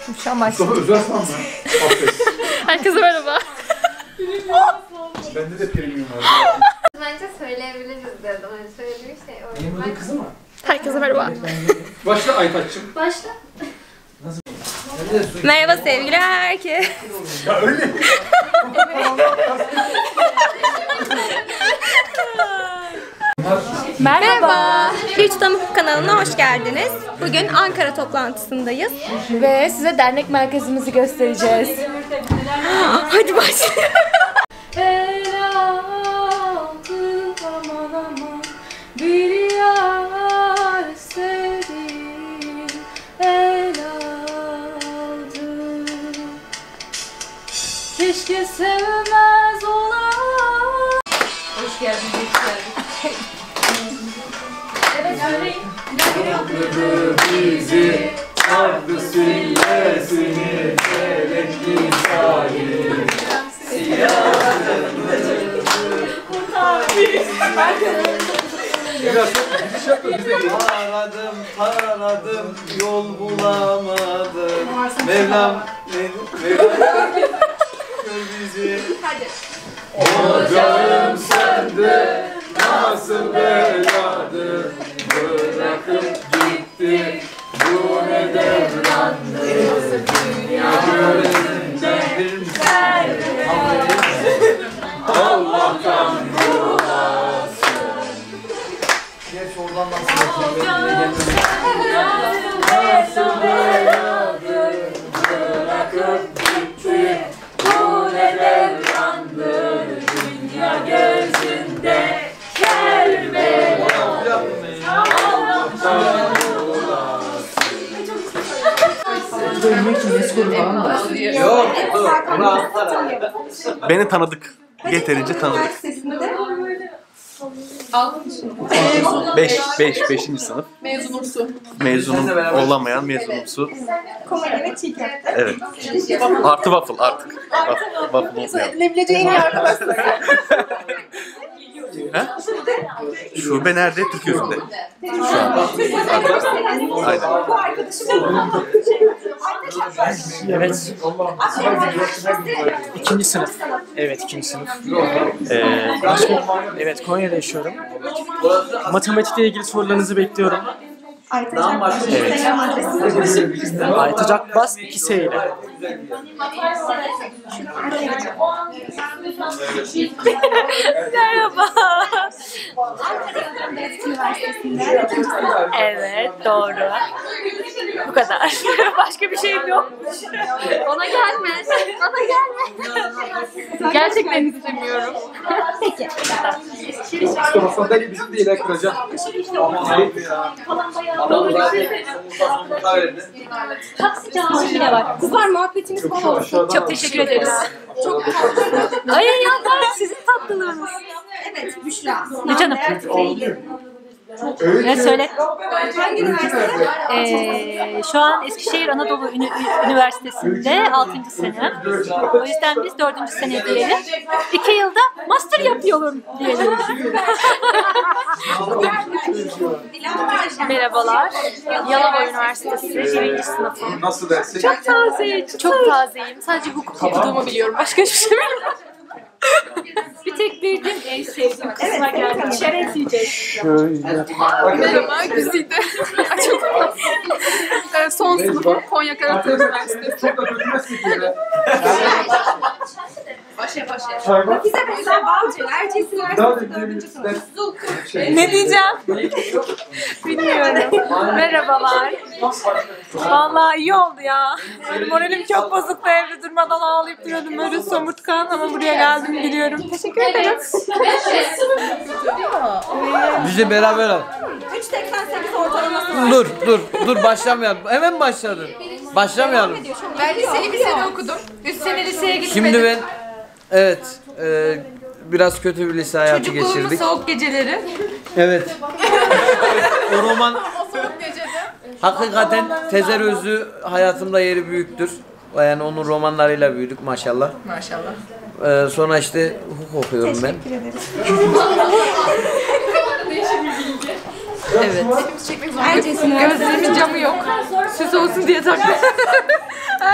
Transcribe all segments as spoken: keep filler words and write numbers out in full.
Şu an başladım. Mustafa Özel sanma. Herkese merhaba. Bende de premium var. Bence söyleyebiliriz dedim. Hani söylediğim şey o. Benim adım kızı mı? Herkese merhaba. Başla Aytaç'cığım. Başla. Merhaba sevgili herkes. Ya öyle. Merhaba. Bir Tutam Hukuk kanalına hoş geldiniz. Bugün Ankara toplantısındayız. Ve size dernek merkezimizi göstereceğiz. Hadi başlayalım. El aldı aman aman bir yar sevdim. El aldı. Keşke sevmez olan. Hoş geldin. Evet söyleyin. Kandırdı bizi, sardı sillesini, felek misali. Aradım, taradım, yol bulamadım. Mevlam, Mevlam, gör bizi. Ocağım söndü, nasıl beladı, bırakıp gitti, bu ne devrandı, dünya gözünde, Allah'tan bulasın. Geç oradan nasıl yapayım? Nasıl beladı, bırakıp gitti, bu ne devrandı, dünya gözünde, Kerbela. Yok, dur. Bunu atlar. Beni tanıdık. Yeterince tanıdık. Beş, beş, beşinci sınıf. Mezunumsu. Mezunum olamayan mezunumsu. Komedi ve çiğ köfte. Evet. Artı waffle artık. Waffle olmayalım. Edilebileceği en iyi arkadaşlar. Ha? Şube nerede? Türküzü'nde. Şu an. Aynen. Evet. İkinci sınıf. Evet, ikinci sınıf. Ee, Başka, evet, Konya'da yaşıyorum. Matematikle ilgili sorularınızı bekliyorum. evet. Aytaç Akbas iki S ile. Merhaba. Evet, doğru. Bu kadar. Başka bir şeyim yok. Bana gelme. Bana gelme. Gerçekten istemiyorum. Peki. Mustafa sandalye bizim değil, ha kıracağım. Adam zaten sonunda verdi. Yine var. Kızlar muhabbetiniz bol olsun. Çok teşekkür ederiz. Çok tatlı. Ay ya ben sizin tatlılığınız. Evet, Büşra. Ne canım? Ne söyle? Hangi üniversite? Ee, şu an Eskişehir Anadolu Ünü- Üniversitesi'nde altıncı sene. O yüzden biz dördüncü sene diyelim. iki yılda master yapıyorum diyelim. Merhabalar. Yalova Üniversitesi birinci sınıfım. Nasıl dersin? Çok taze, çok tazeyim. Sadece hukuk okuduğumu biliyorum. Başka hiçbir şey bilmiyorum. Bir tek bildiğim en sevdiğim kısma geldim. Şeref yiyecek. Merhaba, Güzide. Ee, Son sınıfım Konya Karatay Üniversitesi. Çok da kötümezsin ki be. Başa başa. Çay var. Bize mesela Balcı, Erciyes Üniversitesi dördüncü sınıf. Ne diyeceğim? Bilmiyorum. Merhabalar. Vallahi iyi oldu ya. Moralim çok bozuktu, evde durmadan ağlayıp duruyordum böyle somurtkan ama buraya geldim biliyorum. Teşekkür ederim. Bizi beraber al. üç seksen sekiz ortalaması. Dur, dur, dur başlamayalım. Hemen başladın. Başlamayalım. Ben liseyi bir sene okudum. Üst sene liseye gitmedim. Şimdi ben, evet, e, biraz kötü bir lise hayatı Çocukluğumun geçirdik. soğuk geceleri. Evet. O roman hakikaten Tezer Özlü hayatımda yeri büyüktür. Yani onun romanlarıyla büyüdük maşallah. Maşallah. Ee, sonra işte hukuk okuyorum ben. Evet. Hepimiz çekmek zorundayız. Gözlerimin camı yok. Süs olsun diye taktım.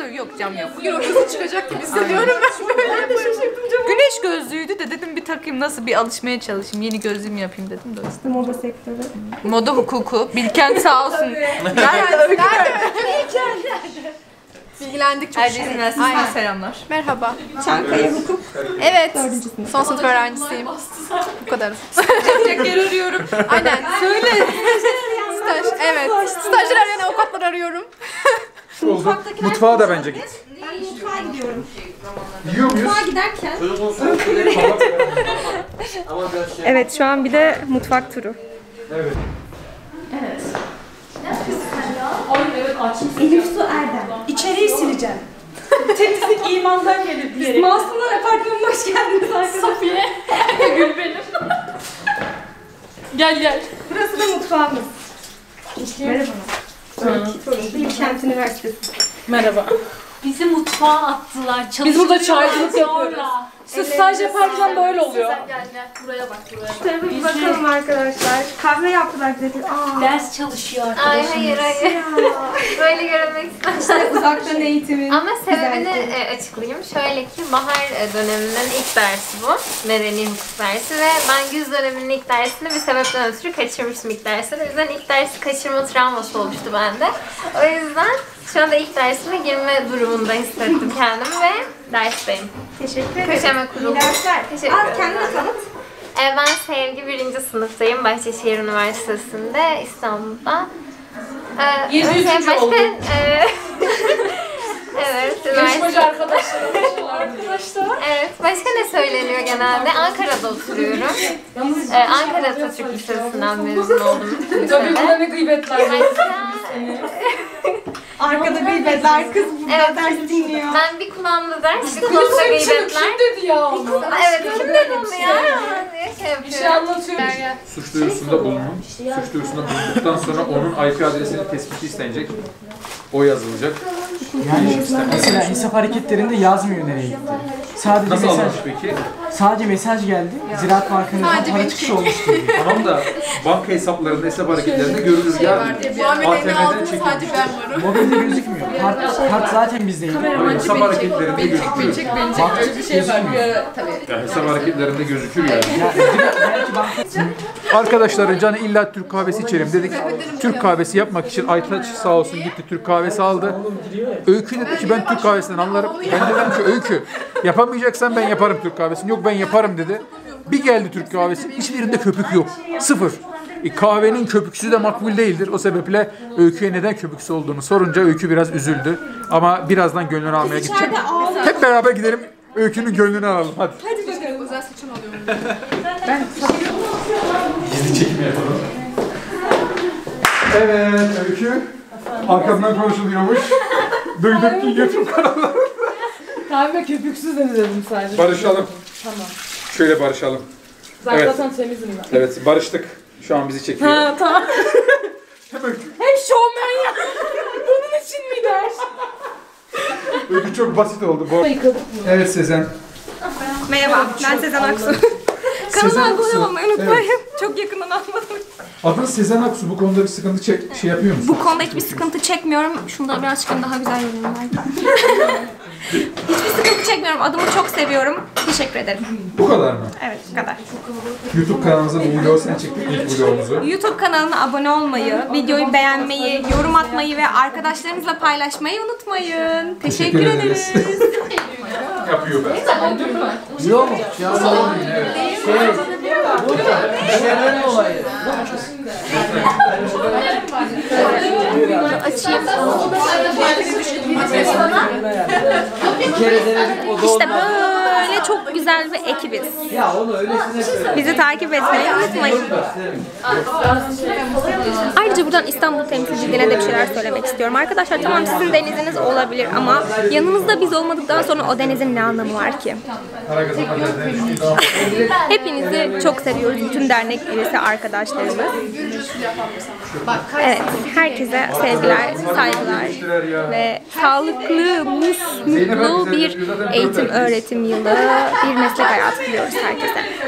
gözlüğü yok, cam yok. Bugün orası çıkacak gibi hissediyorum ben böyle. Ben de şaşırdım camı. Güneş gözlüğüydü de dedim bir takayım, nasıl bir alışmaya çalışayım. Yeni gözlüğümü yapayım dedim de. İşte moda sektörü. Moda hukuku. Bilkent sağ olsun. Nerede? Bilgilendik çok şükür. Aynen. Selamlar. Merhaba. Çankaya Hukuk. Evet. Son sınıf öğrencisiyim. Bu kadar. Stajyer yer arıyorum. Aynen. Söyle. Staj. Evet. Stajyer arayan avukatlar arıyorum. Oldu. Mutfağa da bence git. Ben mutfağa gidiyorum. Yiyor muyuz? Mutfağa giderken. Ama biraz şey. Evet, şu an bir de mutfak turu. Evet. Elif Su Erdem. İçeriği sileceğim. Temizlik imandan gelir diyerek. Masumlar Apartmanı'na hoş geldiniz arkadaşlar. Safiye. Gül benim. Gel gel. Burası da mutfağımız. Merhaba. Bilkent Üniversitesi. Merhaba. Bizi mutfağa attılar. Biz burada çalıştırıyorlar çaycılık yapıyoruz. sonra. İşte staj yaparken böyle oluyor. Gel gel buraya bak buraya. Şöyle bir bakalım arkadaşlar. Kahve yaptılar bize. Aa. Ders çalışıyor Ay arkadaşımız. hayır hayır. Böyle görmek istedim. Uzaktan eğitimin. Ama sebebini güzelliği. e, açıklayayım. Şöyle ki bahar e, döneminin ilk dersi bu. Medeni hukuk dersi ve ben güz döneminin ilk dersini bir sebepten ötürü kaçırmıştım ilk dersini. O yüzden ilk dersi kaçırma travması oluştu bende. O yüzden şu anda ilk dersime girme durumunda hissettim kendimi ve dersteyim. Teşekkür ederim. Köşeme kuruldum. İyi dersler. Teşekkür Al ederim. kendini tanıt. E, ben Sevgi birinci sınıftayım Bahçeşehir Üniversitesi'nde İstanbul'da. E, Yedi yüzüncü başka, oldu. E, evet. Yarışmacı üniversite- arkadaşlarım. Arkadaşlar. Evet. Başka ne söyleniyor genelde? Ankara'da oturuyorum. E, Ankara Atatürk Lisesi'nden mezun oldum. bu Tabii sene. burada ne gıybetler var. Başka- Arkada gıybetler kız burada Evet. ders dinliyor. Ben bir kulağımda ders, bir kulağımda Kulağımda gıybetler. kim dedi ya onu? Evet, kim dedi onu ya? Diye şey Bir şey yapıyorum. anlatıyorum. Suç duyurusunda bulunun. Suç duyurusunda bulunduktan sonra onun I P adresinin tespiti istenecek. O yazılacak. Yani mesela hesap hareketlerinde yazmıyor nereye gitti. Sadece Nasıl mesaj, alınmış peki? sadece mesaj geldi. Ziraat Bankası'ndan para çıkışı olmuş diyor. Tamam da banka hesaplarında, hesap hareketlerinde görülür ya. A T M'den çekilmiş. ben varım. Mobilde gözükmüyor. Kart, kart zaten bizdeydi. Hesap hareketlerinde gözükür. Bak, Bir şey var. Tabii. Ya hesap hareketlerinde gözükür yani. ya, belki banka Arkadaşların canı illa Türk kahvesi içelim dedik. Türk kahvesi yapmak için Aytaç sağ olsun gitti Türk kahvesi aldı. Öykü dedi ki ben Türk kahvesinden anlarım. Ben dedim ki Öykü yapamayacaksan ben yaparım Türk kahvesini. Yok ben yaparım dedi. Bir geldi Türk kahvesi hiçbirinde köpük yok. Sıfır. E, kahvenin köpüksüzü de makbul değildir. O sebeple Öykü'ye neden köpüksüz olduğunu sorunca Öykü biraz üzüldü. Ama birazdan gönlünü almaya gidecek. Hep beraber gidelim Öykü'nün gönlünü alalım. Hadi. Özel seçim alıyorum. Gizli çekim yapalım. Evet Öykü. Arkamdan konuşuluyormuş. Duydum ki YouTube kanalı. Kahve köpüksüz de dedim sadece. Barışalım. Tamam. Şöyle barışalım. Zaten Evet. temizim ben. Evet barıştık. Şu an bizi çekiyor. Ha tamam. Hem Öykü. Hep şovmen ya. Bunun için miydi her şey? Öykü çok basit oldu. Bu. Evet Sezen. Merhaba, ben Sezen Aksu. Sezen Kanala abone Aksu. olmayı unutmayın. Çok yakından almadım. Adın Sezen Aksu. Bu konuda bir sıkıntı çek, şey yapıyor musun? Bu konuda hiçbir sıkıntı çekmiyorum. Şunda birazcık daha güzel yorumlar. Hiçbir sıkıntı çekmiyorum. Adımı çok seviyorum. Teşekkür ederim. Bu kadar mı? Evet, bu kadar. YouTube kanalımıza bu vlogu sen çektik. İlk vlogumuzu. YouTube kanalına abone olmayı, videoyu beğenmeyi, yorum atmayı ve arkadaşlarınızla paylaşmayı unutmayın. Teşekkür, Teşekkür ederiz. ederiz. Yapıyor ben. Yok mu? Ya şey, burada işlenen olayı. Bir kere denedik o da İşte olmadı. böyle çok güzel bir ekibiz. Ya onu öylesine söyle. Bizi takip etmeyi unutmayın. Ayrıca buradan İstanbul temsilciliğine de bir şeyler söylemek istiyorum. Arkadaşlar tamam sizin deniziniz olabilir ama yanınızda biz olmadıktan sonra o denizin ne anlamı var ki? Hepinizi çok seviyoruz. Bütün dernek üyesi arkadaşlarımız. Evet, herkese sevgiler, saygılar ve sağlıklı, mus- mutlu bir eğitim öğretim yılı, bir meslek hayatı diliyoruz herkese.